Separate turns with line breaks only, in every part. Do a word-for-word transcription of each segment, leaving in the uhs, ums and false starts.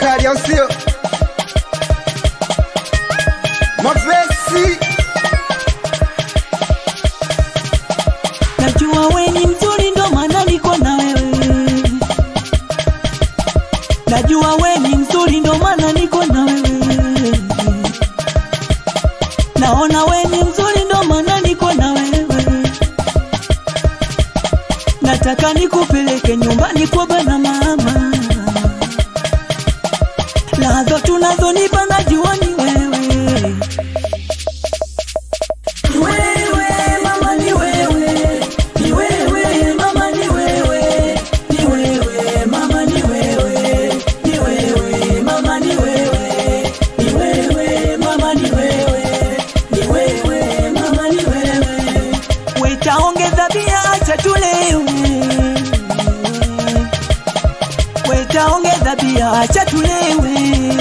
kali au sio? Mavesi
najua wewe ni mzuri ndo maana niko na wewe. Najua wewe ni mzuri ndo maana niko na wewe. Naona wewe ni mzuri ndo maana niko na wewe. Nataka nikupeleke nyumbani kwa baba mama. Lazo tunazonipa najua ni wewe. Ni wewe mama, ni wewe. Ni wewe mama, ni wewe. Ni wewe mama, ni wewe. Ni wewe mama, ni wewe. Ni wewe mama, ni wewe. Ni wewe mama, ni wewe. Wetaongeza bia acha tulewe. Wetaongeza bia acha tulewe.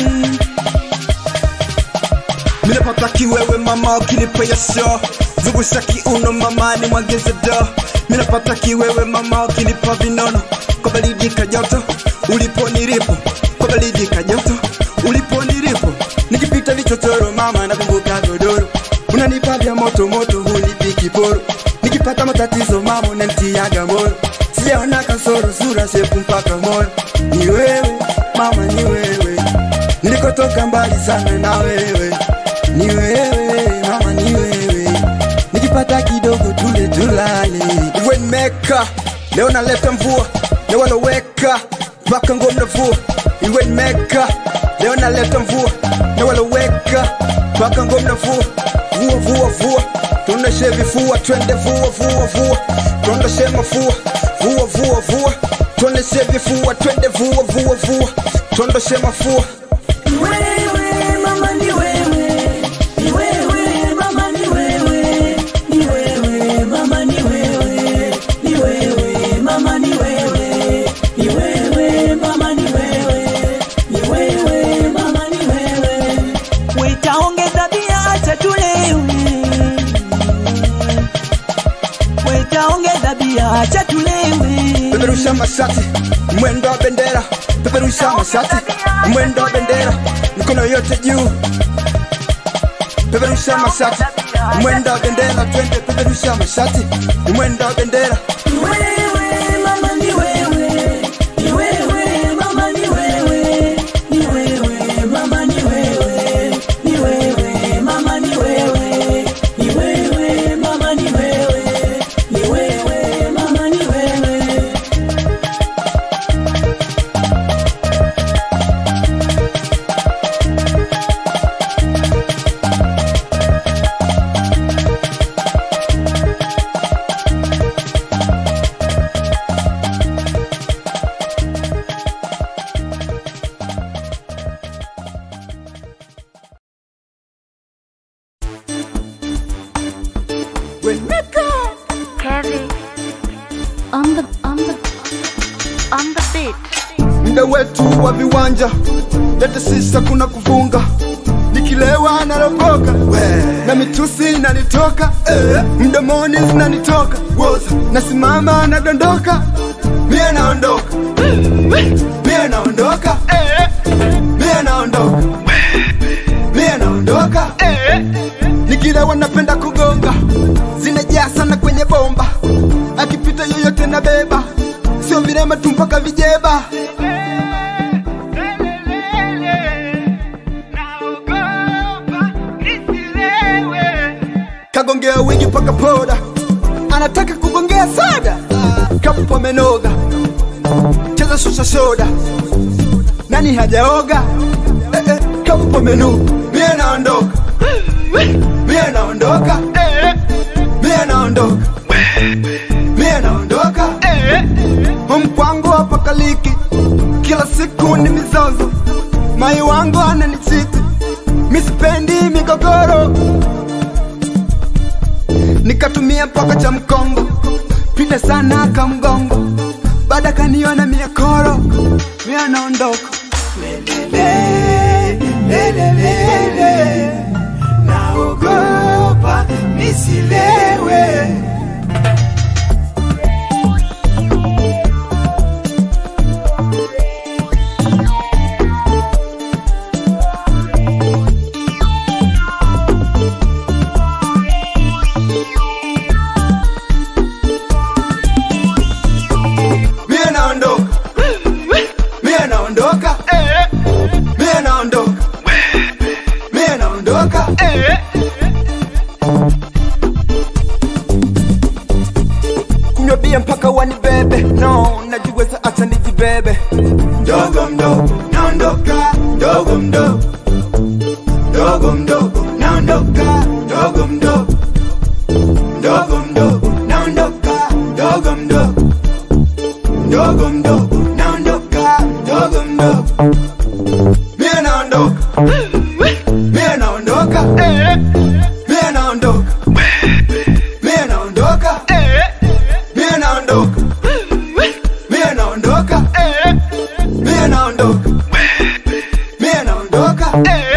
Minapata kiwewe mama ukinipa yasho. Zungusha kiuno mama ni mwageze do. Minapata kiwewe mama ukinipa vinono. Kwa baridi kajoto ulipo nilipo. Kwa baridi kajoto ulipo nilipo. Nikipita vichochoro mama nakumbuka godoro. Unanipa vya moto moto hunipi kiporo. Nikipata matatizo mama unanitiaga moyo. Sijaona kasoro sura shepu mpaka moyo. Ni wewe mama, ni wewe. Nilikotoka mbali sana na wewe. Ni wewe mama, ni wewe. Nikipata kidogo tule tulale. Iwe nimeka leo naleta mvua. Leo waloweka mpaka nguo mnavua. Iwe nimeka leo naleta mvua. Leo waloweka mpaka nguo mnavua. Vua vua vua tuoneshe vifua. Twende vua vua vua tuoneshe mafua. Vua vua vua tuoneshe vifua. Twende vua vua vua tuoneshe mafua.
Ni wewe mama, ni wewe. Ni wewe mama, ni wewe. Ni wewe mama, ni wewe. Ni wewe mama, ni wewe. Ni wewe mama, ni wewe. Ni wewe mama, ni wewe. Wetaongeza bia acha tulewe. Wetaongeza bia acha tulewe.
Peperusha mashati mwendo wa bendera. Peperusha mashati mwendo wa bendera. Mikono yote juu. Peperusha mashati mwendo wa bendera. Twende peperusha mashati mwendo wa bendera.
Ni wewe mama, ni wewe. Ni wewe mama, ni wewe. Ni wewe mama, ni wewe. Ni wewe mama, ni wewe. Ni wewe mama, ni wewe. Ni wewe mama, ni wewe.
Heavy on the on the on the beat.
Mda wetu wa viwanja. Lete sisa kuna kuvunga. Nikilewa naropoka na mitusi inanitoka. eh. Mdomoni zinanitoka. Nasimama nadondoka. Mie naondoka. Mie naondoka. Mie naondoka. Mie naondoka. Nikilewa napenda kugonga. Zinajaa sana kwenye bomba. Akipita yoyote na beba. Sio virema tu mpaka vijeba. Kagongea wingi paka poda. Anataka kugongea soda. Kapu amenoga. Cheza shusha soda. Nani hajaoga? Eh, eh, kapu amenuka. Mie naondoka. Mie naondoka. Mie naondoka. Mie naondoka. Mkwangu hapa kaliki. Kila siku ni mizozo. Mai wangu ananichiti. Misipendi migogoro. Nikatumia mpaka cha mkongo. Pita sana kamgongo. Baada kaniona miakoro. Mie naondoka. Lelele, lelele, naogopa nisilewe. dondoka